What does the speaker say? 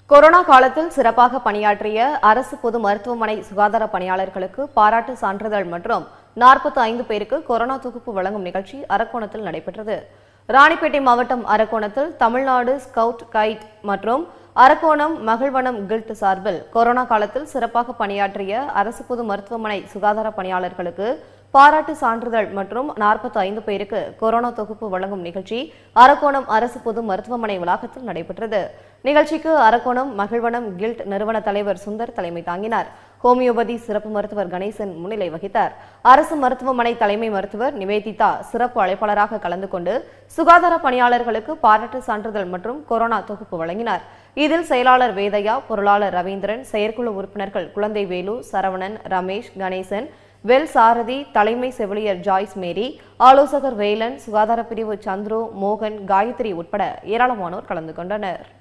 Corona காலத்தில் சிறப்பாக பணியாற்றிய அரசு பொது மருத்துவமனை சுகாதார பணியாளர்களுக்கு பாராட்டு சான்றிதழ் மற்றும் 45 பேருக்கு கொரோனா தொகுப்பு வழங்கும் நிகழ்ச்சி அரக்கோணத்தில் நடைபெற்றது. ராணிப்பேட்டை மாவட்டம் அரக்கோணத்தில் தமிழ்நாடு ஸ்கவுட் கைட் மற்றும் அரக்கோணம் மகிழ்வனம் கில்ட் சார்பில் கொரோனா காலத்தில் சிறப்பாக பணியாற்றிய அரசு பொது மருத்துவமனை சுகாதார பணியாளர்களுக்கு பாராட்டு சான்றிதழ் மற்றும் 45 பேருக்கு கொரோனா தொகுப்பு வழங்கும் நிகழ்ச்சி அரக்கோணம் அரசு பொது மருத்துவமனை வளாகத்தில் நடைபெற்றது. நிகழ்ச்சிக்கு அரக்கோணம் மகிழ்வனம் கில்ட் நிறுவன தலைவர் சுந்தர் தலைமை தாங்கினார். ஹோமியோபதி சிறப்பு மருத்துவர் கணேசன் முன்னிலை வகித்தார். அரசு மருத்துவமனை தலைமை மருத்துவர் நிவேதிதா சிறப்பு அழைப்பாளராக கலந்து கொண்டு சுகாதார பணியாளர்களுக்கு பாராட்டு சான்றிதழ் மற்றும் கொரோனா தொகுப்பு வழங்கினார். இதில் செயலாளர் வேதையா, பொருளாளர் ரவீந்திரன், செயற்குழு உறுப்பினர்கள் குழந்தை வேலு, சரவணன், ரமேஷ், கணேசன், வெல் சாரதி, தலைமை செவிலியர் ஜாய்ஸ் மேரி, ஆலோசகர் வேலன், சுகாதார பிரிவு சந்துரு, மோகன், காயத்ரி உட்பட ஏராளமானோர் கலந்து கொண்டனர்.